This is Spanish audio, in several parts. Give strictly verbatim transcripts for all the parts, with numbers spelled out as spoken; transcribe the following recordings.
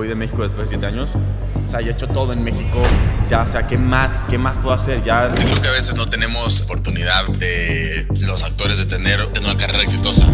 voy de México después de siete años. O sea, ya he hecho todo en México. Ya, o sea, ¿qué más? ¿Qué más puedo hacer? Ya... Yo creo que a veces no tenemos oportunidad de los actores de tener, tener una carrera exitosa.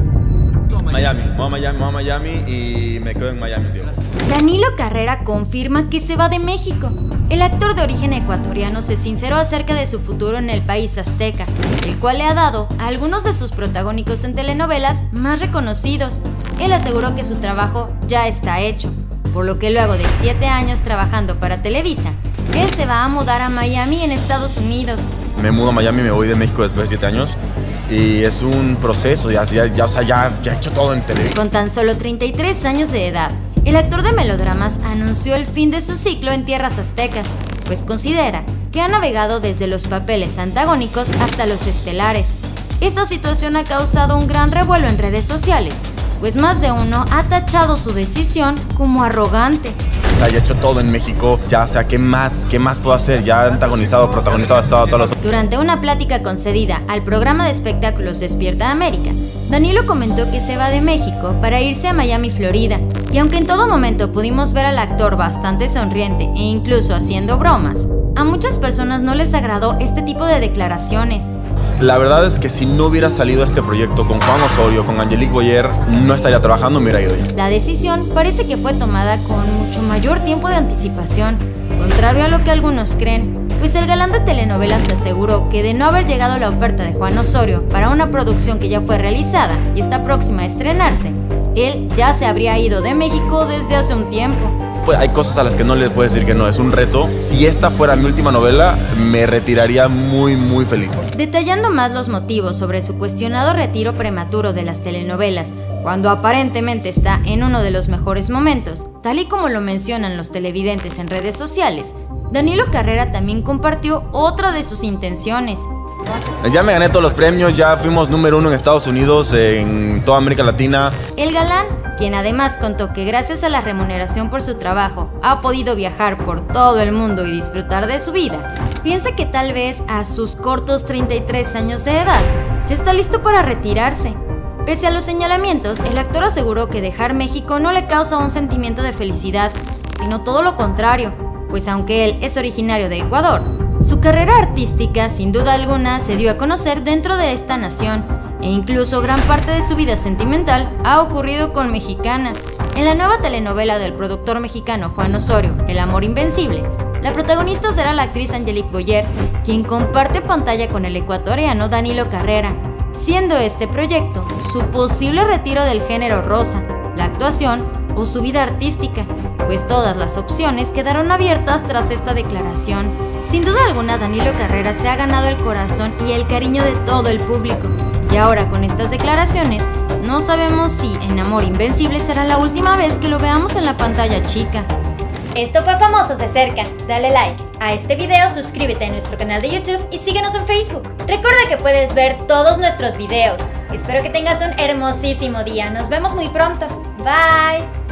Miami, me voy a Miami, me voy a Miami y me quedo en Miami, tío. Danilo Carrera confirma que se va de México. El actor de origen ecuatoriano se sinceró acerca de su futuro en el país azteca, el cual le ha dado a algunos de sus protagónicos en telenovelas más reconocidos. Él aseguró que su trabajo ya está hecho, por lo que luego de siete años trabajando para Televisa, él se va a mudar a Miami en Estados Unidos. Me mudo a Miami, me voy de México después de siete años. Y es un proceso, ya, ya, ya, o sea, ya, ya he hecho todo en televisión. Con tan solo treinta y tres años de edad, el actor de melodramas anunció el fin de su ciclo en tierras aztecas, pues considera que ha navegado desde los papeles antagónicos hasta los estelares. Esta situación ha causado un gran revuelo en redes sociales, pues más de uno ha tachado su decisión como arrogante. O sea, ya he hecho todo en México, ya, o sea, ¿qué más? ¿Qué más puedo hacer? Ya he antagonizado, protagonizado, he estado todos los... Durante una plática concedida al programa de espectáculos Despierta América, Danilo comentó que se va de México para irse a Miami, Florida, y aunque en todo momento pudimos ver al actor bastante sonriente e incluso haciendo bromas, a muchas personas no les agradó este tipo de declaraciones. La verdad es que si no hubiera salido este proyecto con Juan Osorio, con Angelique Boyer, no estaría trabajando, me hubiera ido ya. La decisión parece que fue tomada con mucho mayor tiempo de anticipación, contrario a lo que algunos creen, pues el galán de telenovelas aseguró que de no haber llegado la oferta de Juan Osorio para una producción que ya fue realizada y está próxima a estrenarse, él ya se habría ido de México desde hace un tiempo. Pues hay cosas a las que no le puedes decir que no, es un reto. Si esta fuera mi última novela, me retiraría muy, muy feliz. Detallando más los motivos sobre su cuestionado retiro prematuro de las telenovelas, cuando aparentemente está en uno de los mejores momentos, tal y como lo mencionan los televidentes en redes sociales, Danilo Carrera también compartió otra de sus intenciones. Ya me gané todos los premios, ya fuimos número uno en Estados Unidos, en toda América Latina. El galán, quien además contó que gracias a la remuneración por su trabajo ha podido viajar por todo el mundo y disfrutar de su vida, piensa que tal vez a sus cortos treinta y tres años de edad ya está listo para retirarse. Pese a los señalamientos, el actor aseguró que dejar México no le causa un sentimiento de felicidad, sino todo lo contrario, pues aunque él es originario de Ecuador, su carrera artística sin duda alguna se dio a conocer dentro de esta nación, e incluso gran parte de su vida sentimental ha ocurrido con mexicanas. En la nueva telenovela del productor mexicano Juan Osorio, El amor invencible, la protagonista será la actriz Angelique Boyer, quien comparte pantalla con el ecuatoriano Danilo Carrera, siendo este proyecto su posible retiro del género rosa, la actuación o su vida artística, pues todas las opciones quedaron abiertas tras esta declaración. Sin duda alguna, Danilo Carrera se ha ganado el corazón y el cariño de todo el público, y ahora con estas declaraciones no sabemos si en Amor Invencible será la última vez que lo veamos en la pantalla chica. Esto fue Famosos de Cerca. Dale like a este video, suscríbete a nuestro canal de YouTube y síguenos en Facebook. Recuerda que puedes ver todos nuestros videos. Espero que tengas un hermosísimo día. Nos vemos muy pronto. Bye.